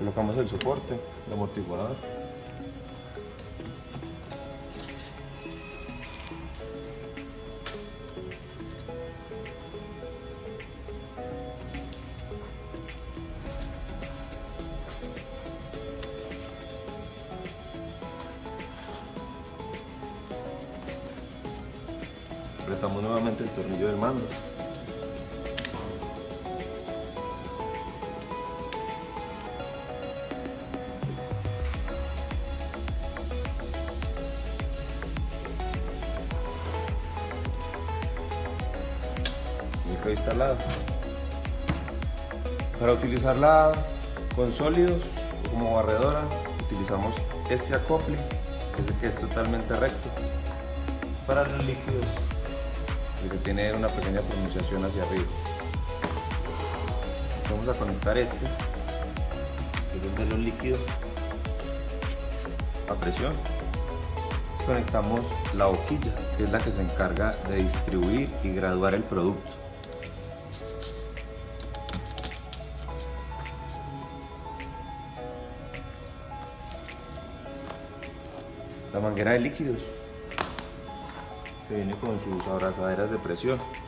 Colocamos el soporte, el amortiguador. Apretamos nuevamente el tornillo del mando. Micro instalado. Para utilizarla con sólidos o como barredora utilizamos este acople, que es el que es totalmente recto. Para los líquidos, el que tiene una pequeña pronunciación hacia arriba. Vamos a conectar este, que es el de los líquidos, a presión. Conectamos la boquilla, que es la que se encarga de distribuir y graduar el producto. La manguera de líquidos, que viene con sus abrazaderas de presión.